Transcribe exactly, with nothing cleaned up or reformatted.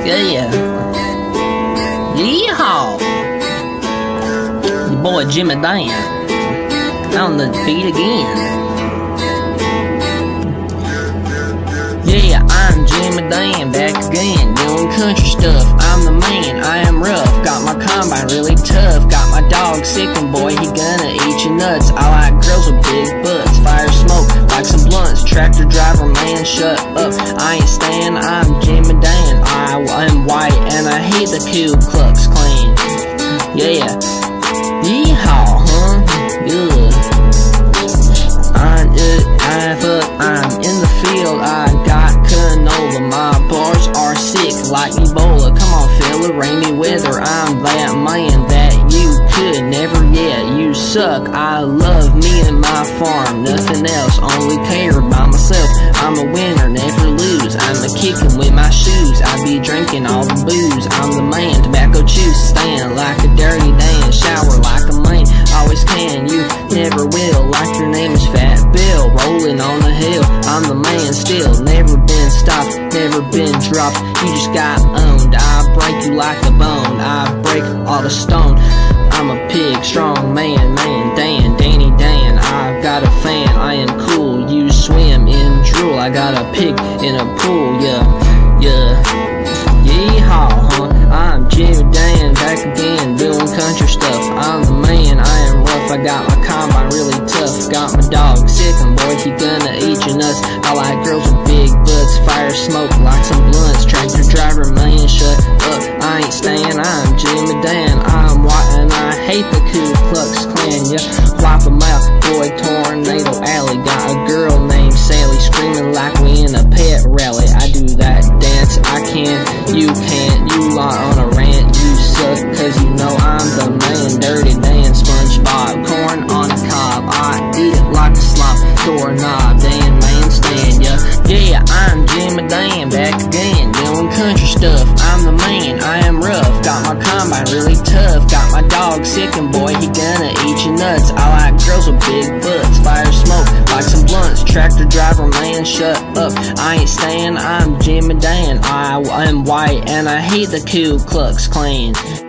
Yeah. Yeehaw! Your boy Jimmy Dan on the beat again. Yeah, I'm Jimmy Dan back again, doing country stuff. I'm the man, I am rough. Got my combine really tough. Got my dog sick and boy, he gonna eat your nuts. I like girls with big butts, fire smoke like some blunts. Tractor driver man, shut up, I ain't staying. I'm Jimmy Dan, I am white and I hate the Ku Klux Klan. Yeah, yeehaw, huh? Good. I'm, uh, I fuck, I'm in the field, I got canola. My bars are sick like Ebola. Come on, fella, rainy weather. I'm that man that you could never get. You suck, I love me and my farm. Nothing else, only care about myself. I'm a winner, never lose. I'm a kicking with my shoes. I be drinking all the booze. I'm the man, tobacco chews. Stand like a dirty Dan, shower like a man. Always can, you never will. Like your name is Fat Bill, rolling on the hill. I'm the man still, never been stopped, never been dropped. You just got owned. I break you like a bone, I break all the stone. I'm a pig, strong man, man, Dan, Danny Dan. I've got a fan, I am cool. You swim in drool, I got a pig in a pool. Yeah, yeah, yeehaw, huh? I'm Jimmy Dan back again, doing country stuff. I'm the man, I am rough. I got my combine really tough. Got my dog sick and boy, he gonna eat your nuts. I like girls with big butts, fire smoke like some blunts. Tractor driver man, shut up, I ain't staying. I'm Jimmy Dan, I'm white and I hate the Ku Klux Klan. Yeah, wipe 'em out, boy, Tornado Alley. Got a girl named Sally screaming like we in a pet rally. I do that dance, I can, you can't. You are on a rant, you suck, cause you know I'm the man. Dirty Dan, SpongeBob, corn on a cob. I eat it like a slop, doorknob, Dan man stand. Yeah, yeah, I'm Jimmy Dan back again, doing country stuff. I'm the man, I am rough. Got my combine really tough. Got my dog sick and boy, he gonna eat your nuts. I like girls with big butts, fire smoke like some blunts. Tractor driver man, shut up, I ain't staying. I'm Jimmy Dan, I am white and I hate the Ku Klux Klan.